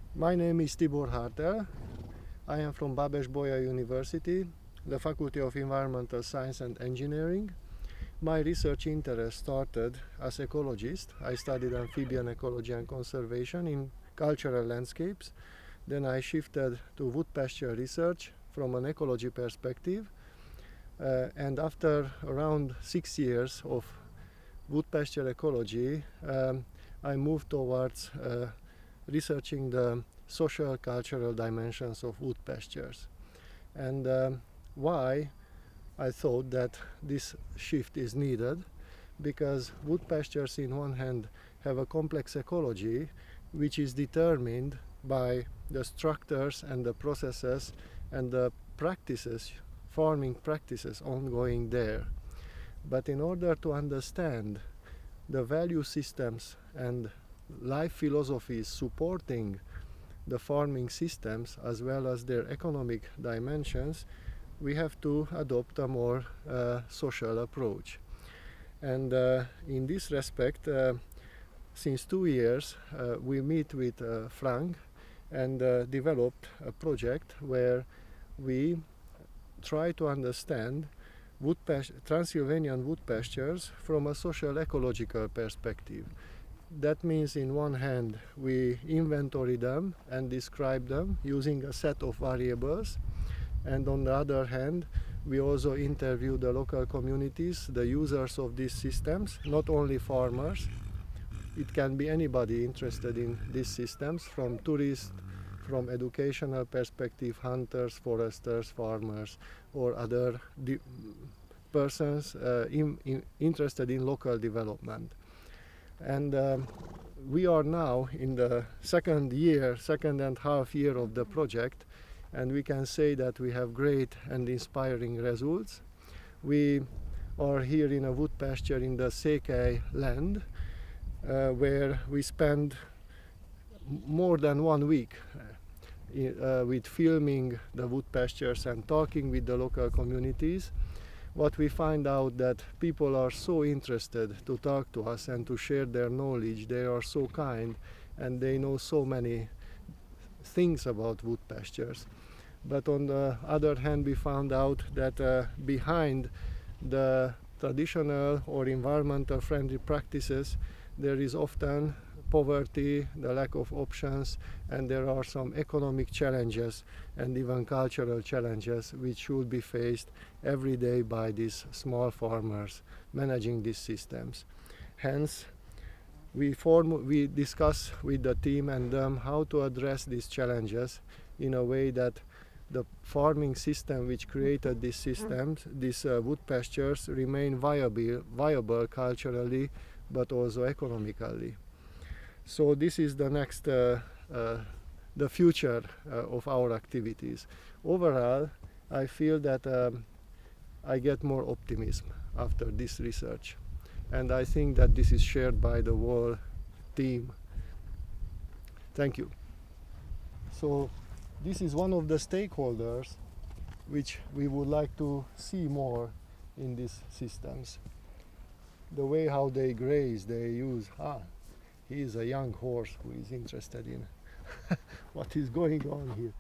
My name is Tibor Hartel. I am from Babes-Bolyai University, the Faculty of Environmental Science and Engineering. My research interest started as ecologist. I studied amphibian ecology and conservation in cultural landscapes. Then I shifted to wood-pasture research from an ecology perspective. And after around 6 years of wood-pasture ecology, I moved towards researching the social cultural dimensions of wood pastures. And why I thought that this shift is needed, because wood pastures in one hand have a complex ecology which is determined by the structures and the processes and the practices, farming practices ongoing there. But in order to understand the value systems and life philosophies supporting the farming systems as well as their economic dimensions, we have to adopt a more social approach. And in this respect, since 2 years, we meet with Frank and developed a project where we try to understand Transylvanian wood pastures from a social ecological perspective. That means, in one hand, we inventory them and describe them using a set of variables, and on the other hand, we also interview the local communities, the users of these systems, not only farmers. It can be anybody interested in these systems, from tourists, from educational perspective, hunters, foresters, farmers, or other persons interested in local development. And we are now in the second and half year of the project, and we can say that we have great and inspiring results. We are here in a wood pasture in the Székely land, where we spend more than 1 week with filming the wood pastures and talking with the local communities. What we find out that people are so interested to talk to us and to share their knowledge. They are so kind and they know so many things about wood pastures. But on the other hand, we found out that behind the traditional or environmental friendly practices, there is often poverty, the lack of options, and there are some economic challenges and even cultural challenges which should be faced every day by these small farmers managing these systems. Hence, we discuss with the team and them how to address these challenges in a way that the farming system which created these systems, these wood pastures, remain viable culturally but also economically. So this is the next, the future of our activities. Overall, I feel that I get more optimism after this research, and I think that this is shared by the whole team. Thank you. So this is one of the stakeholders which we would like to see more in these systems. The way how they graze, they use, he is a young horse who is interested in what is going on here.